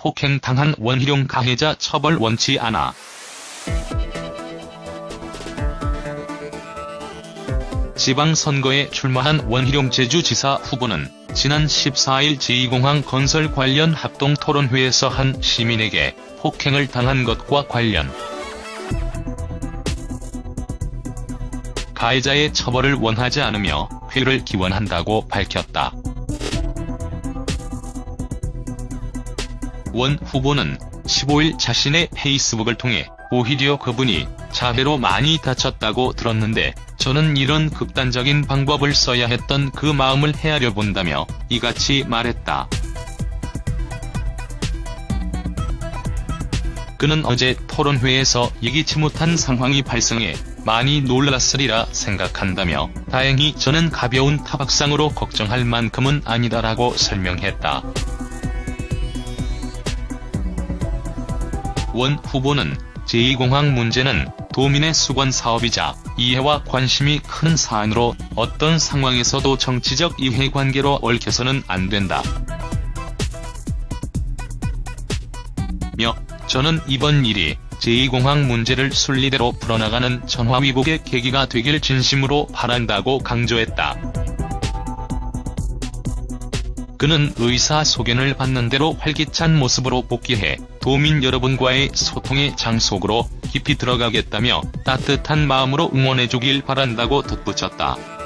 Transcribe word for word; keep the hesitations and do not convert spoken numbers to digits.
폭행당한 원희룡 가해자 처벌 원치 않아. 지방선거에 출마한 원희룡 제주지사 후보는 지난 십사일 제이공항 건설 관련 합동토론회에서 한 시민에게 폭행을 당한 것과 관련 가해자의 처벌을 원하지 않으며 회를 기원한다고 밝혔다. 원 후보는 십오일 자신의 페이스북을 통해 오히려 그분이 자해로 많이 다쳤다고 들었는데 저는 이런 극단적인 방법을 써야 했던 그 마음을 헤아려 본다며 이같이 말했다. 그는 어제 토론회에서 예기치 못한 상황이 발생해 많이 놀랐으리라 생각한다며 다행히 저는 가벼운 타박상으로 걱정할 만큼은 아니다라고 설명했다. 원 후보는 제이공항 문제는 도민의 수건 사업이자 이해와 관심이 큰 사안으로 어떤 상황에서도 정치적 이해관계로 얽혀서는 안 된다. 며 저는 이번 일이 제이공항 문제를 순리대로 풀어나가는 전화위복의 계기가 되길 진심으로 바란다고 강조했다. 그는 의사소견을 받는 대로 활기찬 모습으로 복귀해 도민 여러분과의 소통의 장속으로 깊이 들어가겠다며 따뜻한 마음으로 응원해주길 바란다고 덧붙였다.